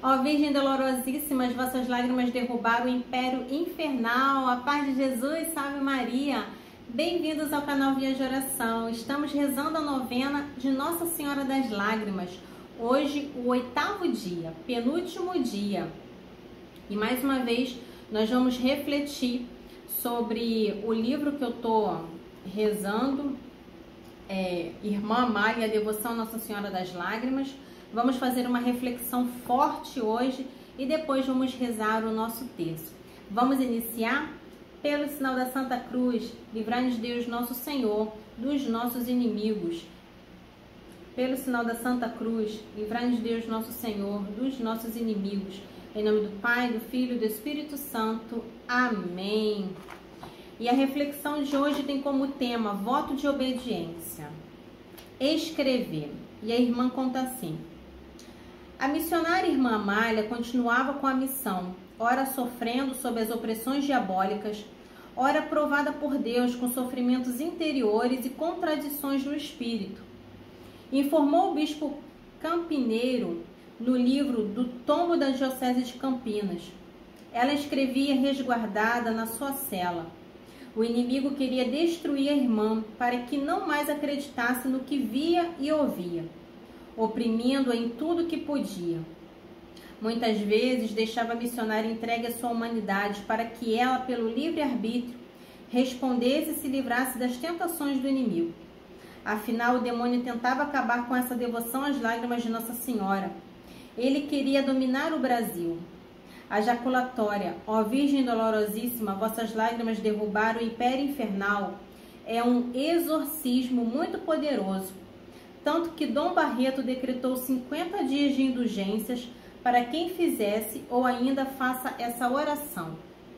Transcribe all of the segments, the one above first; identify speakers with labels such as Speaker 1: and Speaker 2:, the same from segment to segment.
Speaker 1: Ó Virgem dolorosíssima, as vossas lágrimas derrubaram o império infernal. A paz de Jesus, salve Maria. Bem-vindos ao canal Via de Oração. Estamos rezando a novena de Nossa Senhora das Lágrimas. Hoje, o 8º dia, penúltimo dia. E mais uma vez, nós vamos refletir sobre o livro que eu estou rezando, Irmã Amália, a Devoção a Nossa Senhora das Lágrimas. Vamos fazer uma reflexão forte hoje e depois vamos rezar o nosso terço. Vamos iniciar pelo sinal da Santa Cruz, livrai-nos Deus nosso Senhor dos nossos inimigos. Pelo sinal da Santa Cruz, livrai-nos Deus nosso Senhor dos nossos inimigos. Em nome do Pai, do Filho e do Espírito Santo. Amém. E a reflexão de hoje tem como tema voto de obediência. Escrever. E a irmã conta assim: a missionária irmã Amália continuava com a missão, ora sofrendo sob as opressões diabólicas, ora provada por Deus com sofrimentos interiores e contradições no espírito. Informou o bispo Campineiro no livro do Tombo da Diocese de Campinas. Ela escrevia resguardada na sua cela. O inimigo queria destruir a irmã para que não mais acreditasse no que via e ouvia, oprimindo-a em tudo que podia. Muitas vezes deixava a missionária entregue à sua humanidade para que ela, pelo livre-arbítrio, respondesse e se livrasse das tentações do inimigo. Afinal, o demônio tentava acabar com essa devoção às lágrimas de Nossa Senhora. Ele queria dominar o Brasil. A jaculatória, ó Virgem dolorosíssima, vossas lágrimas derrubaram o império infernal, é um exorcismo muito poderoso. Tanto que Dom Barreto decretou 50 dias de indulgências para quem fizesse ou ainda faça essa oração.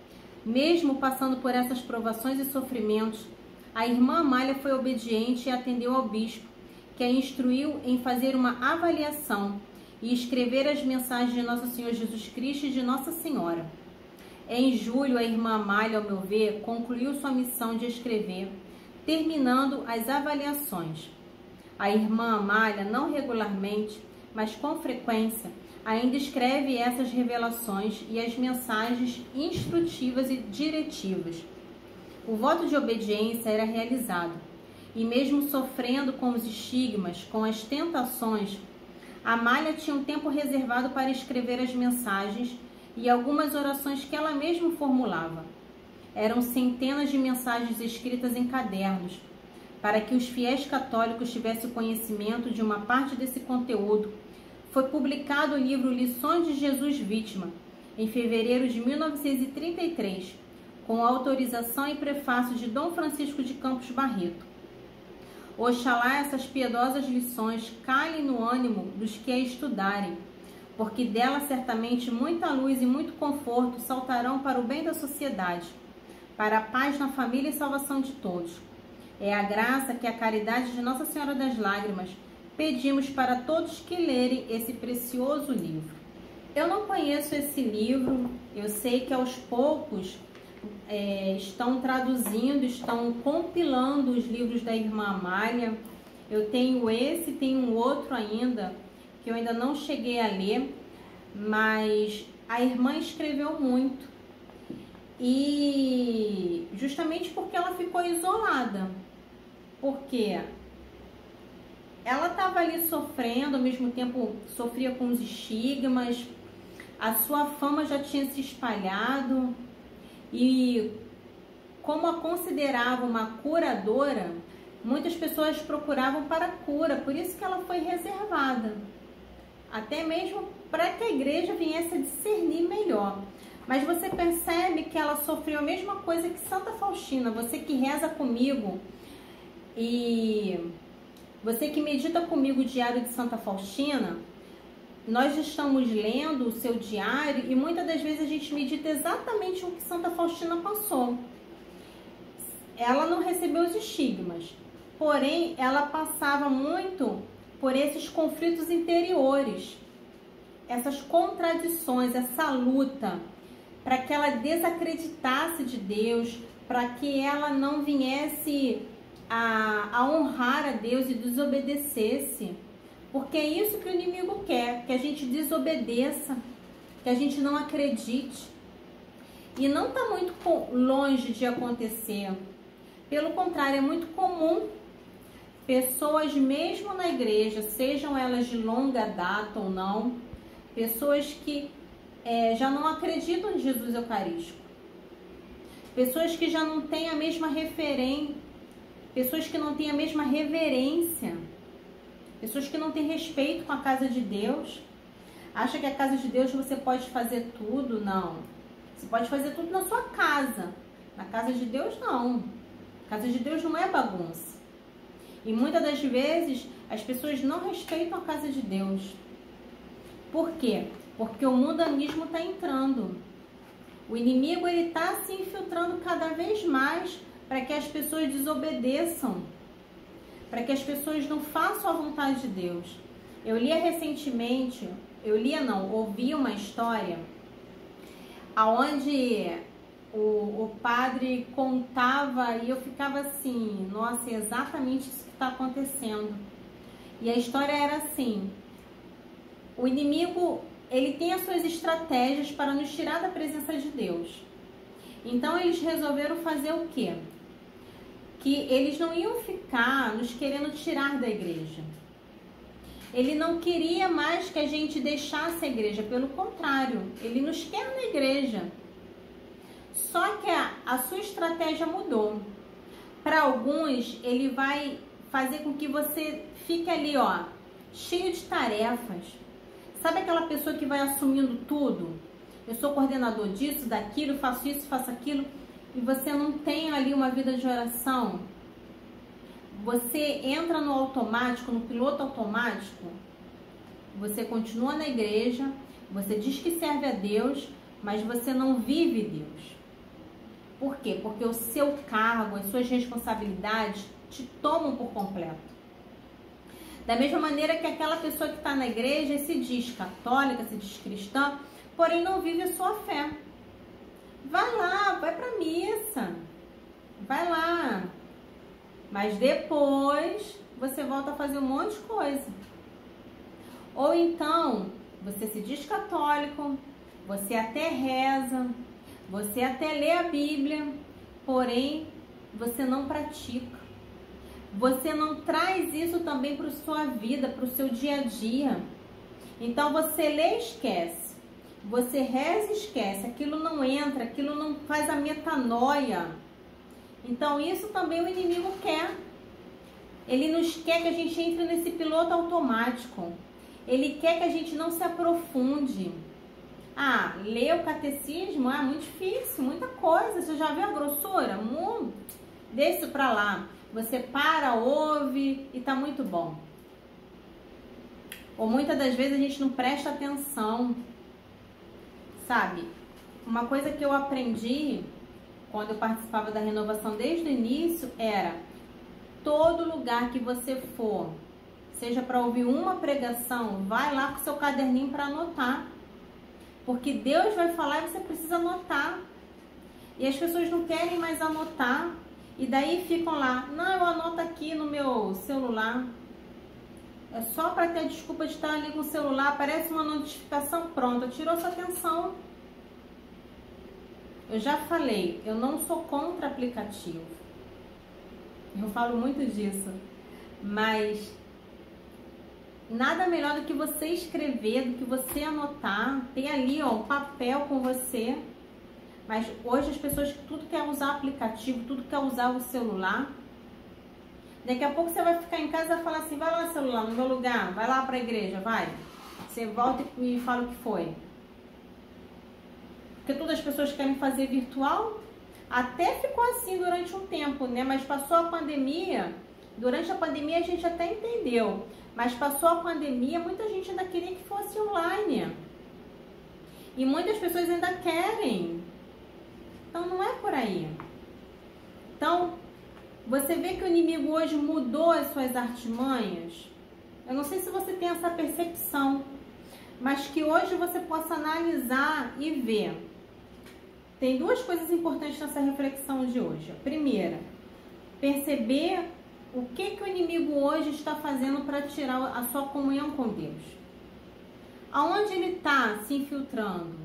Speaker 1: Mesmo passando por essas provações e sofrimentos, a irmã Amália foi obediente e atendeu ao bispo, que a instruiu em fazer uma avaliação e escrever as mensagens de Nosso Senhor Jesus Cristo e de Nossa Senhora. Em julho, a irmã Amália, ao meu ver, concluiu sua missão de escrever, terminando as avaliações. A irmã Amália, não regularmente, mas com frequência, ainda escreve essas revelações e as mensagens instrutivas e diretivas. O voto de obediência era realizado, e mesmo sofrendo com os estigmas, com as tentações, Amália tinha um tempo reservado para escrever as mensagens e algumas orações que ela mesma formulava. Eram centenas de mensagens escritas em cadernos, para que os fiéis católicos tivessem conhecimento de uma parte desse conteúdo. Foi publicado o livro Lições de Jesus Vítima, em fevereiro de 1933, com autorização e prefácio de Dom Francisco de Campos Barreto. Oxalá essas piedosas lições calem no ânimo dos que a estudarem, porque dela certamente muita luz e muito conforto saltarão para o bem da sociedade, para a paz na família e salvação de todos. É a graça que a caridade de Nossa Senhora das Lágrimas pedimos para todos que lerem esse precioso livro. Eu não conheço esse livro, eu sei que aos poucos estão traduzindo, estão compilando os livros da irmã Amália. Eu tenho esse, tenho um outro ainda, que eu ainda não cheguei a ler, mas a irmã escreveu muito. E justamente porque ela ficou isolada, porque ela estava ali sofrendo, ao mesmo tempo sofria com os estigmas, a sua fama já tinha se espalhado, e como a considerava uma curadora, muitas pessoas procuravam para cura, por isso que ela foi reservada, até mesmo para que a igreja viesse a discernir melhor. Mas você percebe que ela sofreu a mesma coisa que Santa Faustina. Você que reza comigo e você que medita comigo o diário de Santa Faustina, nós estamos lendo o seu diário e muitas das vezes a gente medita exatamente o que Santa Faustina passou. Ela não recebeu os estigmas, porém ela passava muito por esses conflitos interiores, essas contradições, essa luta, para que ela desacreditasse de Deus, para que ela não viesse a honrar a Deus e desobedecesse. Porque é isso que o inimigo quer, que a gente desobedeça, que a gente não acredite. E não está muito longe de acontecer. Pelo contrário, é muito comum pessoas mesmo na igreja, sejam elas de longa data ou não, pessoas que já não acreditam em Jesus Eucarístico, pessoas que já não têm a mesma referência, pessoas que não têm a mesma reverência, pessoas que não têm respeito com a casa de Deus. Acha que a casa de Deus você pode fazer tudo? Não. Você pode fazer tudo na sua casa. Na casa de Deus, não. A casa de Deus não é bagunça. E muitas das vezes as pessoas não respeitam a casa de Deus. Por quê? Porque o mundanismo está entrando. O inimigo está se infiltrando cada vez mais para que as pessoas desobedeçam, para que as pessoas não façam a vontade de Deus. Eu lia recentemente, ouvi uma história aonde o padre contava e eu ficava assim, nossa, é exatamente isso que está acontecendo. E a história era assim: o inimigo, ele tem as suas estratégias para nos tirar da presença de Deus. Então eles resolveram fazer o quê? Que eles não iam ficar nos querendo tirar da igreja. Ele não queria mais que a gente deixasse a igreja, pelo contrário, ele nos quer na igreja. Só que a sua estratégia mudou. Para alguns, ele vai fazer com que você fique ali, ó, cheio de tarefas. Sabe aquela pessoa que vai assumindo tudo? Eu sou coordenador disso, daquilo, faço isso, faço aquilo. E você não tem ali uma vida de oração. Você entra no automático, no piloto automático. Você continua na igreja, você diz que serve a Deus, mas você não vive Deus. Por quê? Porque o seu cargo, as suas responsabilidades te tomam por completo. Da mesma maneira que aquela pessoa que está na igreja e se diz católica, se diz cristã, porém não vive a sua fé. Vai lá, vai para a missa, vai lá. Mas depois você volta a fazer um monte de coisa. Ou então, você se diz católico, você até reza, você até lê a Bíblia, porém você não pratica. Você não traz isso também para a sua vida, para o seu dia a dia. Então você lê e esquece. Você reza e esquece. Aquilo não entra, aquilo não faz a metanoia. Então isso também o inimigo quer. Ele nos quer que a gente entre nesse piloto automático. Ele quer que a gente não se aprofunde. Ah, ler o catecismo é muito difícil, muita coisa. Você já viu a grossura? Deixa isso pra lá. Você para, ouve e tá muito bom. Ou muitas das vezes a gente não presta atenção. Sabe? Uma coisa que eu aprendi quando eu participava da renovação desde o início era: todo lugar que você for, seja para ouvir uma pregação, vai lá com seu caderninho para anotar. Porque Deus vai falar e você precisa anotar. E as pessoas não querem mais anotar. E daí ficam lá: não, eu anoto aqui no meu celular. É só para ter a desculpa de estar ali com o celular, aparece uma notificação, pronto, tirou sua atenção. Eu já falei, eu não sou contra aplicativo. Eu falo muito disso. Mas nada melhor do que você escrever, do que você anotar. Tem ali, ó, um papel com você. Mas hoje as pessoas tudo quer usar aplicativo, tudo quer usar o celular. Daqui a pouco você vai ficar em casa e vai falar assim: vai lá, celular, no meu lugar, vai lá para a igreja, vai. Você volta e me fala o que foi. Porque todas as pessoas querem fazer virtual. Até ficou assim durante um tempo, né? Mas passou a pandemia. Durante a pandemia a gente até entendeu. Mas passou a pandemia, muita gente ainda queria que fosse online. E muitas pessoas ainda querem. Então não é por aí. Então, você vê que o inimigo hoje mudou as suas artimanhas. Eu não sei se você tem essa percepção, mas que hoje você possa analisar e ver. Tem duas coisas importantes nessa reflexão de hoje. A primeira, perceber o que o inimigo hoje está fazendo para tirar a sua comunhão com Deus. Aonde ele está se infiltrando?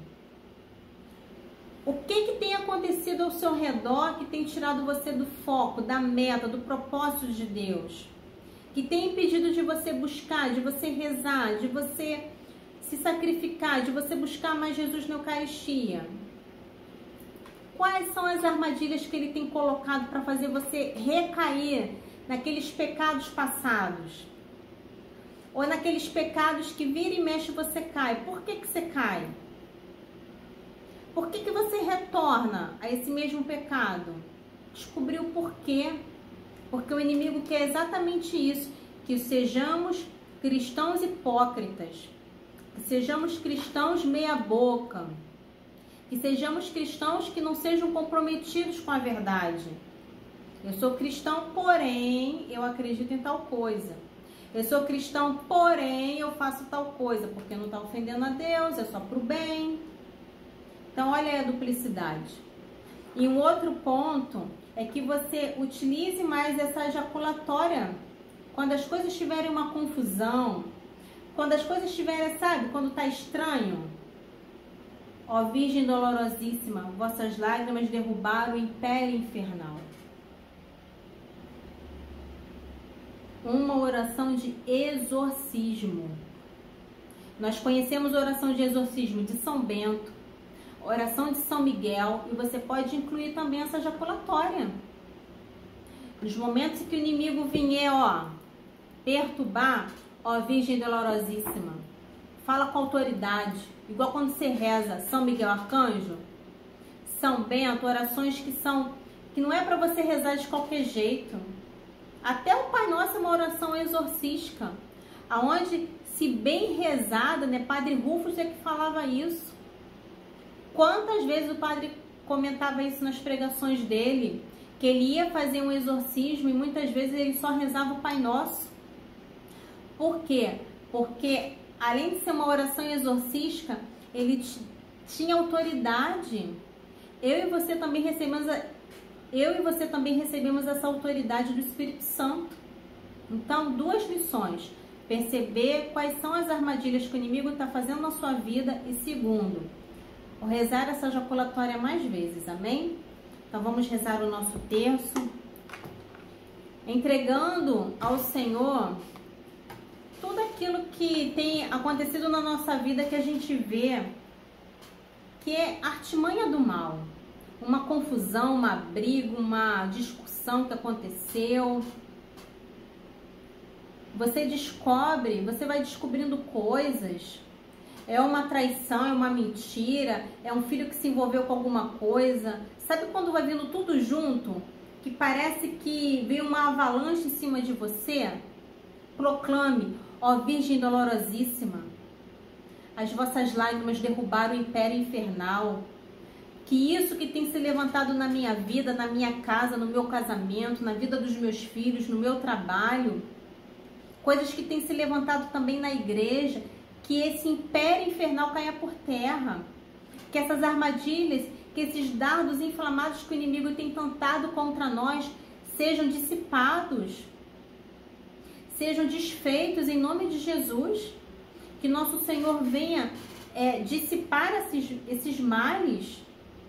Speaker 1: O que tem acontecido ao seu redor que tem tirado você do foco, da meta, do propósito de Deus? Que tem impedido de você buscar, de você rezar, de você se sacrificar, de você buscar mais Jesus na Eucaristia? Quais são as armadilhas que ele tem colocado para fazer você recair naqueles pecados passados? Ou naqueles pecados que vira e mexe você cai? Por que você cai? Por que você retorna a esse mesmo pecado? Descobriu por quê? Porque o inimigo quer exatamente isso, que sejamos cristãos hipócritas, que sejamos cristãos meia boca, que sejamos cristãos que não sejam comprometidos com a verdade. Eu sou cristão, porém eu acredito em tal coisa. Eu sou cristão, porém eu faço tal coisa, porque não está ofendendo a Deus, é só para o bem. Então olha aí a duplicidade. E um outro ponto é que você utilize mais essa ejaculatória quando as coisas tiverem uma confusão, quando as coisas estiverem, sabe, quando está estranho. Ó Virgem dolorosíssima, vossas lágrimas derrubaram o império infernal. Uma oração de exorcismo. Nós conhecemos a oração de exorcismo de São Bento, oração de São Miguel, e você pode incluir também essa ejaculatória. Nos momentos que o inimigo vier, perturbar, Virgem dolorosíssima, fala com autoridade, igual quando você reza São Miguel Arcanjo, São Bento, orações que não é para você rezar de qualquer jeito. Até o Pai Nosso é uma oração exorcística, aonde, se bem rezada, né, Padre Rufus é que falava isso. Quantas vezes o padre comentava isso nas pregações dele, que ele ia fazer um exorcismo e muitas vezes ele só rezava o Pai Nosso. Por quê? Porque além de ser uma oração exorcística, ele tinha autoridade. Eu e você também recebemos essa autoridade do Espírito Santo. Então, duas lições: perceber quais são as armadilhas que o inimigo está fazendo na sua vida, e segundo, rezar essa ejaculatória mais vezes, amém? Então vamos rezar o nosso terço, entregando ao Senhor tudo aquilo que tem acontecido na nossa vida, que a gente vê que é artimanha do mal, uma confusão, uma briga, uma discussão que aconteceu. Você vai descobrindo coisas. É uma traição, é uma mentira, é um filho que se envolveu com alguma coisa. Sabe quando vai vindo tudo junto? Que parece que veio uma avalanche em cima de você? Proclame, ó Virgem dolorosíssima, as vossas lágrimas derrubaram o império infernal. Que isso que tem se levantado na minha vida, na minha casa, no meu casamento, na vida dos meus filhos, no meu trabalho, coisas que têm se levantado também na igreja, que esse império infernal caia por terra, que essas armadilhas, que esses dardos inflamados que o inimigo tem tentado contra nós sejam dissipados, sejam desfeitos em nome de Jesus, que nosso Senhor venha dissipar esses males,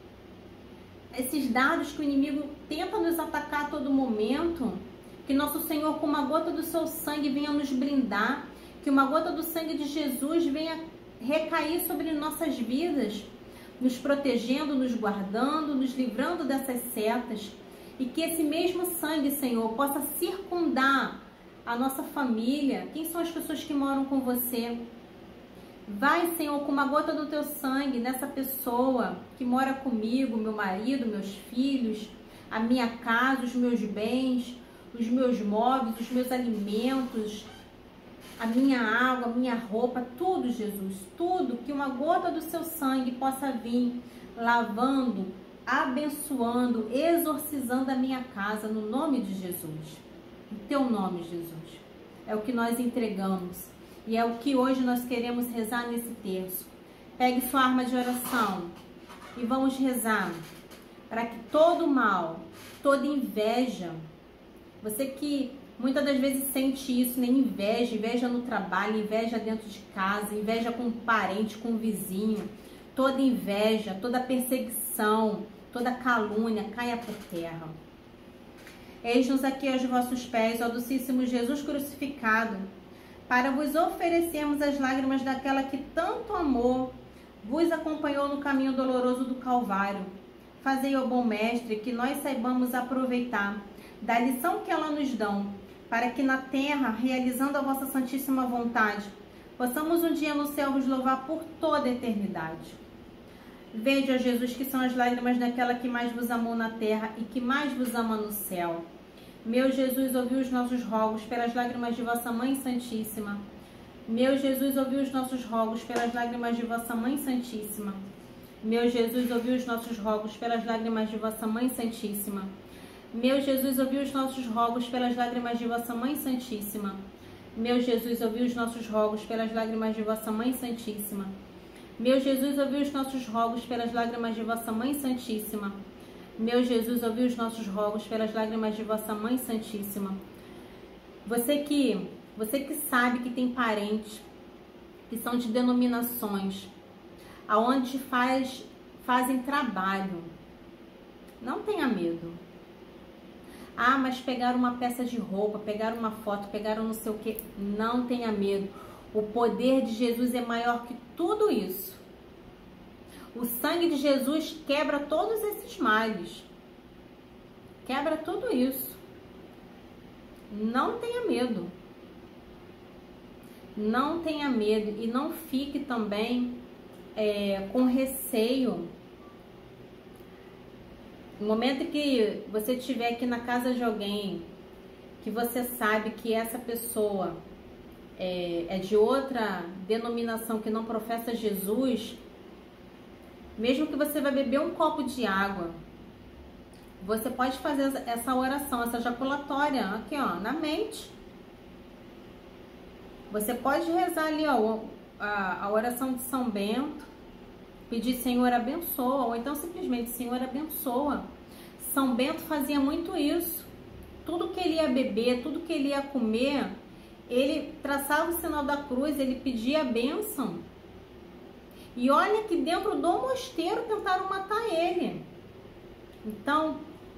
Speaker 1: esses dardos que o inimigo tenta nos atacar a todo momento, que nosso Senhor, com uma gota do seu sangue, venha nos blindar, que uma gota do sangue de Jesus venha recair sobre nossas vidas, nos protegendo, nos guardando, nos livrando dessas setas, e que esse mesmo sangue, Senhor, possa circundar a nossa família. Quem são as pessoas que moram com você? Vai, Senhor, com uma gota do teu sangue nessa pessoa que mora comigo, meu marido, meus filhos, a minha casa, os meus bens, os meus móveis, os meus alimentos, a minha água, a minha roupa, tudo, Jesus, tudo, que uma gota do seu sangue possa vir lavando, abençoando, exorcizando a minha casa, no nome de Jesus. Em teu nome, Jesus. É o que nós entregamos e é o que hoje nós queremos rezar nesse terço. Pegue sua arma de oração e vamos rezar para que todo mal, toda inveja, você que muitas das vezes sente isso, né? Inveja, inveja no trabalho, inveja dentro de casa, inveja com um parente, com um vizinho. Toda inveja, toda perseguição, toda calúnia caia por terra. Eis-nos aqui aos vossos pés, ó docíssimo Jesus crucificado, para vos oferecermos as lágrimas daquela que tanto amor vos acompanhou no caminho doloroso do Calvário. Fazei, ó bom mestre, que nós saibamos aproveitar da lição que ela nos dão, para que na terra, realizando a vossa santíssima vontade, possamos um dia no céu vos louvar por toda a eternidade. Vede, ó Jesus, que são as lágrimas daquela que mais vos amou na terra e que mais vos ama no céu. Meu Jesus, ouvi os nossos rogos pelas lágrimas de vossa Mãe Santíssima. Meu Jesus, ouvi os nossos rogos pelas lágrimas de vossa Mãe Santíssima. Meu Jesus, ouvi os nossos rogos pelas lágrimas de vossa Mãe Santíssima. Meu Jesus, ouvi os nossos rogos pelas lágrimas de vossa Mãe Santíssima. Meu Jesus, ouvi os nossos rogos pelas lágrimas de vossa Mãe Santíssima. Meu Jesus, ouvi os nossos rogos pelas lágrimas de vossa Mãe Santíssima. Meu Jesus, ouvi os nossos rogos pelas lágrimas de vossa Mãe Santíssima. Você que sabe que tem parentes que são de denominações, aonde fazem trabalho, não tenha medo. Ah, mas pegaram uma peça de roupa, pegaram uma foto, pegaram não sei o que. Não tenha medo. O poder de Jesus é maior que tudo isso. O sangue de Jesus quebra todos esses males. Quebra tudo isso. Não tenha medo. Não tenha medo. E não fique também com receio. No momento que você estiver aqui na casa de alguém, que você sabe que essa pessoa é de outra denominação que não professa Jesus, mesmo que você vai beber um copo de água, você pode fazer essa oração, essa jaculatória aqui, ó, na mente. Você pode rezar ali, ó, a oração de São Bento, pedir Senhor abençoa, ou então simplesmente Senhor abençoa. São Bento fazia muito isso. Tudo que ele ia beber, tudo que ele ia comer, ele traçava o sinal da cruz, ele pedia a bênção. E olha que dentro do mosteiro tentaram matar ele. Então,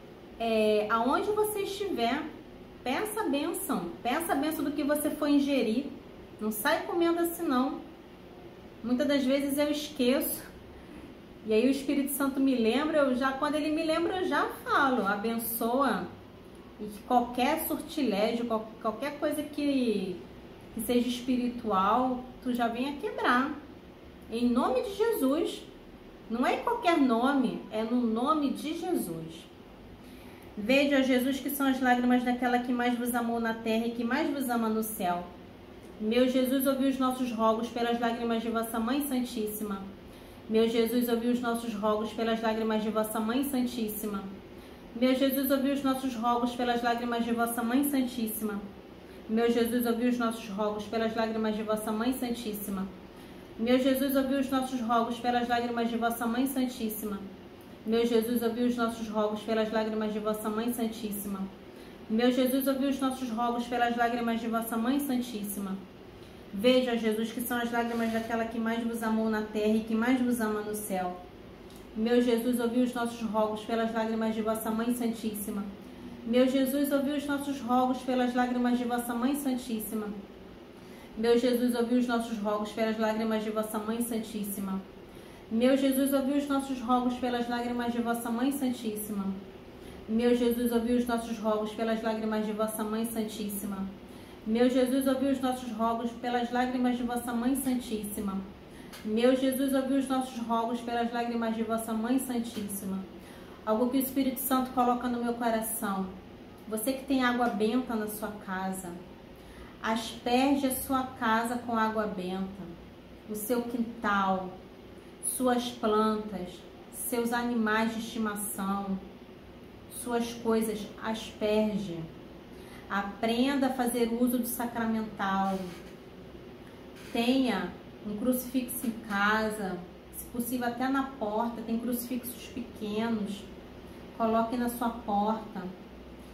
Speaker 1: aonde você estiver, peça a bênção do que você for ingerir. Não sai comendo assim não. Muitas das vezes eu esqueço. E aí o Espírito Santo me lembra, quando ele me lembra, eu já falo, abençoa. E que qualquer sortilégio, qualquer coisa que seja espiritual, tu já venha quebrar. Em nome de Jesus. Não é qualquer nome, é no nome de Jesus. Vede, ó Jesus, que são as lágrimas daquela que mais vos amou na terra e que mais vos ama no céu. Meu Jesus, ouvi os nossos rogos pelas lágrimas de vossa Mãe Santíssima. Meu Jesus, ouvi os nossos rogos pelas lágrimas de vossa Mãe Santíssima. Meu Jesus, ouvi os nossos rogos pelas lágrimas de vossa Mãe Santíssima. Meu Jesus, ouvi os nossos rogos pelas lágrimas de vossa Mãe Santíssima. Meu Jesus, ouvi os nossos rogos pelas lágrimas de vossa Mãe Santíssima. Meu Jesus, ouvi os nossos rogos pelas lágrimas de vossa Mãe Santíssima. Meu Jesus, ouvi os nossos rogos pelas lágrimas de vossa Mãe Santíssima. Veja, Jesus, que são as lágrimas daquela que mais vos amou na terra e que mais vos ama no céu. Meu Jesus, ouvi os nossos rogos pelas lágrimas de vossa Mãe Santíssima. Meu Jesus, ouvi os nossos rogos pelas lágrimas de vossa Mãe Santíssima. Meu Jesus, ouvi os nossos rogos pelas lágrimas de vossa Mãe Santíssima. Meu Jesus, ouvi os nossos rogos pelas lágrimas de vossa Mãe Santíssima. Meu Jesus, ouvi os nossos rogos pelas lágrimas de vossa Mãe Santíssima. Meu Jesus, ouvi os nossos rogos pelas lágrimas de vossa Mãe Santíssima. Meu Jesus, ouvi os nossos rogos pelas lágrimas de vossa Mãe Santíssima. Algo que o Espírito Santo coloca no meu coração. Você que tem água benta na sua casa, asperge a sua casa com água benta, o seu quintal, suas plantas, seus animais de estimação, suas coisas, asperge. Aprenda a fazer uso do sacramental. Tenha um crucifixo em casa, se possível até na porta, tem crucifixos pequenos. Coloque na sua porta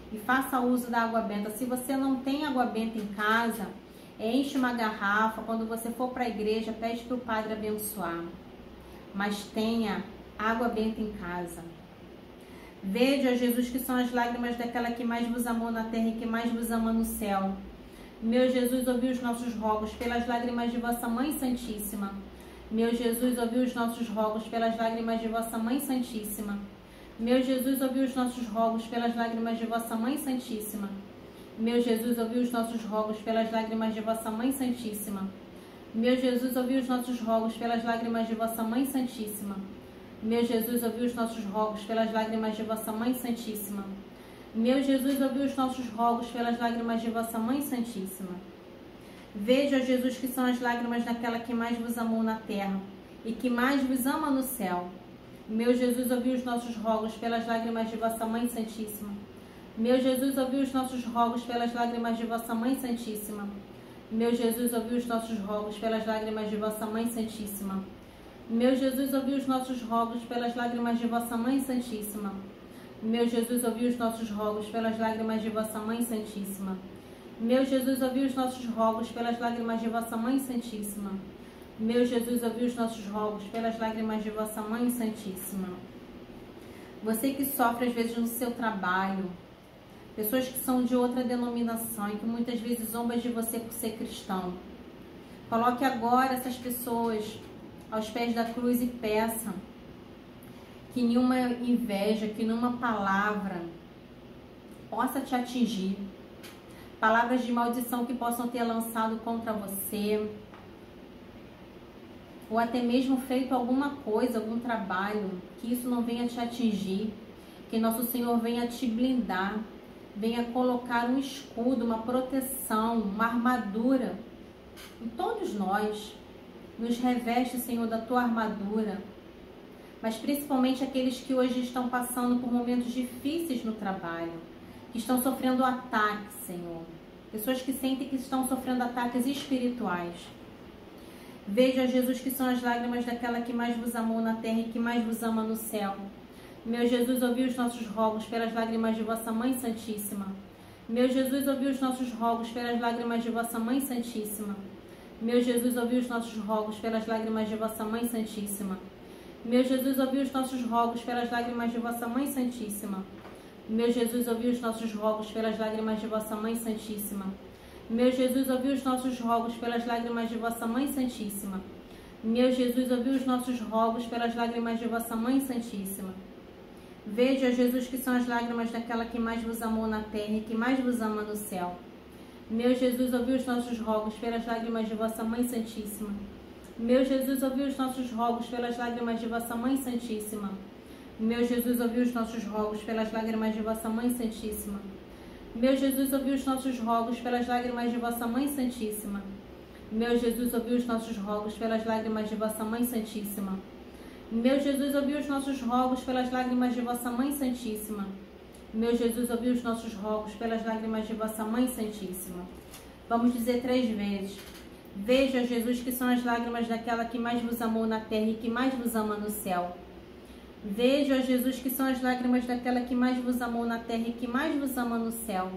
Speaker 1: e faça uso da água benta. Se você não tem água benta em casa, enche uma garrafa. Quando você for para a igreja, pede para o padre abençoar. Mas tenha água benta em casa. Vede, ó Jesus, que são as lágrimas daquela que mais vos amou na terra e que mais vos ama no céu. Meu Jesus, ouvi os nossos rogos pelas lágrimas de vossa Mãe Santíssima. Meu Jesus, ouvi os nossos rogos pelas lágrimas de vossa Mãe Santíssima. Meu Jesus, ouvi os nossos rogos pelas lágrimas de vossa Mãe Santíssima. Meu Jesus, ouvi os nossos rogos pelas lágrimas de vossa Mãe Santíssima. Meu Jesus, ouvi os nossos rogos pelas lágrimas de vossa Mãe Santíssima. Meu Jesus, ouvi os nossos rogos pelas lágrimas de vossa Mãe Santíssima. Meu Jesus, ouvi os nossos rogos pelas lágrimas de vossa Mãe Santíssima. Veja, ó Jesus, que são as lágrimas daquela que mais vos amou na terra e que mais vos ama no céu. Meu Jesus, ouvi os nossos rogos pelas lágrimas de vossa Mãe Santíssima. Meu Jesus, ouvi os nossos rogos pelas lágrimas de vossa Mãe Santíssima. Meu Jesus, ouvi os nossos rogos pelas lágrimas de vossa Mãe Santíssima. Meu Jesus, ouvi os nossos rogos pelas lágrimas de vossa Mãe Santíssima. Meu Jesus, ouvi os nossos rogos pelas lágrimas de vossa Mãe Santíssima. Meu Jesus, ouvi os nossos rogos pelas lágrimas de vossa Mãe Santíssima. Meu Jesus, ouvi os nossos rogos pelas lágrimas de vossa Mãe Santíssima. Você que sofre às vezes no seu trabalho, pessoas que são de outra denominação e que muitas vezes zombam de você por ser cristão, coloque agora essas pessoas aos pés da cruz e peça que nenhuma inveja, que nenhuma palavra possa te atingir, palavras de maldição que possam ter lançado contra você, ou até mesmo feito alguma coisa, algum trabalho, que isso não venha te atingir, que nosso Senhor venha te blindar, venha colocar um escudo, uma proteção, uma armadura em todos nós. Nos reveste, Senhor, da tua armadura, mas principalmente aqueles que hoje estão passando por momentos difíceis no trabalho, que estão sofrendo ataques, Senhor. Pessoas que sentem que estão sofrendo ataques espirituais. Veja, Jesus, que são as lágrimas daquela que mais vos amou na terra e que mais vos ama no céu. Meu Jesus, ouvi os nossos rogos pelas lágrimas de vossa Mãe Santíssima. Meu Jesus, ouvi os nossos rogos pelas lágrimas de vossa Mãe Santíssima. Meu Jesus, ouvi os nossos rogos pelas lágrimas de vossa Mãe Santíssima. Meu Jesus, ouvi os nossos rogos pelas lágrimas de vossa Mãe Santíssima. Meu Jesus, ouvi os nossos rogos pelas lágrimas de vossa Mãe Santíssima. Meu Jesus, ouvi os nossos rogos pelas lágrimas de vossa Mãe Santíssima. Meu Jesus, ouvi os nossos rogos pelas lágrimas de vossa Mãe Santíssima. Veja, Jesus, que são as lágrimas daquela que mais vos amou na terra e que mais vos ama no céu. Meu Jesus, ouvi os nossos rogos pelas lágrimas de vossa Mãe Santíssima. Meu Jesus, ouvi os nossos rogos pelas lágrimas de vossa Mãe Santíssima. Meu Jesus, ouvi os nossos rogos pelas lágrimas de vossa Mãe Santíssima. Meu Jesus, ouvi os nossos rogos pelas lágrimas de vossa Mãe Santíssima. Meu Jesus, ouvi os nossos rogos pelas lágrimas de vossa Mãe Santíssima. Meu Jesus, ouvi os nossos rogos pelas lágrimas de vossa Mãe Santíssima. Meu Jesus, ouvi os nossos rogos pelas lágrimas de vossa Mãe Santíssima. Vamos dizer 3 vezes. Veja, Jesus, que são as lágrimas daquela que mais vos amou na terra e que mais vos ama no céu. Veja, Jesus, que são as lágrimas daquela que mais vos amou na terra e que mais vos ama no céu.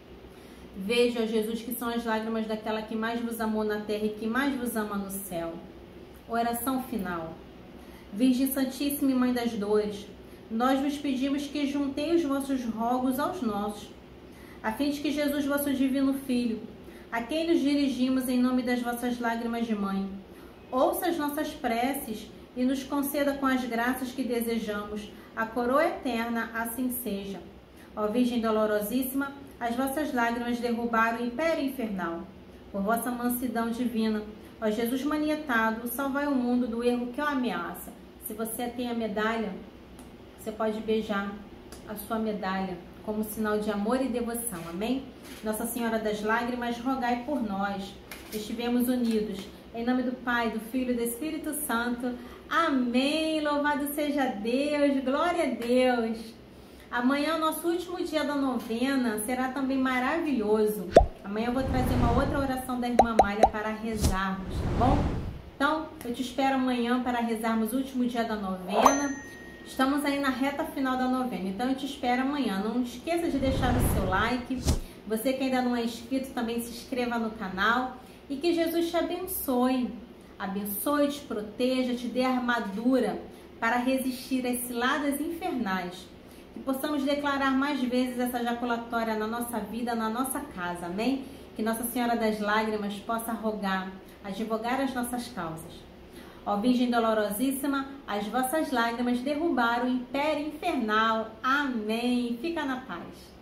Speaker 1: Veja, Jesus, que são as lágrimas daquela que mais vos amou na terra e que mais vos ama no céu. Oração final. Virgem Santíssima e Mãe das Dores, nós vos pedimos que juntei os vossos rogos aos nossos, a fim de que Jesus, vosso divino Filho, a quem nos dirigimos em nome das vossas lágrimas de mãe, ouça as nossas preces e nos conceda com as graças que desejamos a coroa eterna, assim seja. Ó Virgem dolorosíssima, as vossas lágrimas derrubaram o império infernal. Por vossa mansidão divina, ó Jesus manietado, salvai o mundo do erro que o ameaça. Se você tem a medalha, você pode beijar a sua medalha como sinal de amor e devoção. Amém? Nossa Senhora das Lágrimas, rogai por nós. Estivemos unidos. Em nome do Pai, do Filho e do Espírito Santo. Amém. Louvado seja Deus. Glória a Deus. Amanhã, nosso último dia da novena, será também maravilhoso. Amanhã eu vou trazer uma outra oração da Irmã Amália para rezarmos, tá bom? Então, eu te espero amanhã para rezarmos o último dia da novena. Estamos aí na reta final da novena, então eu te espero amanhã. Não esqueça de deixar o seu like. Você que ainda não é inscrito, também se inscreva no canal. E que Jesus te abençoe. Abençoe, te proteja, te dê armadura para resistir às ciladas infernais. Que possamos declarar mais vezes essa jaculatória na nossa vida, na nossa casa, amém? Que Nossa Senhora das Lágrimas possa rogar, advogar as nossas causas. Ó Virgem Dolorosíssima, as vossas lágrimas derrubaram o império infernal. Amém. Fica na paz.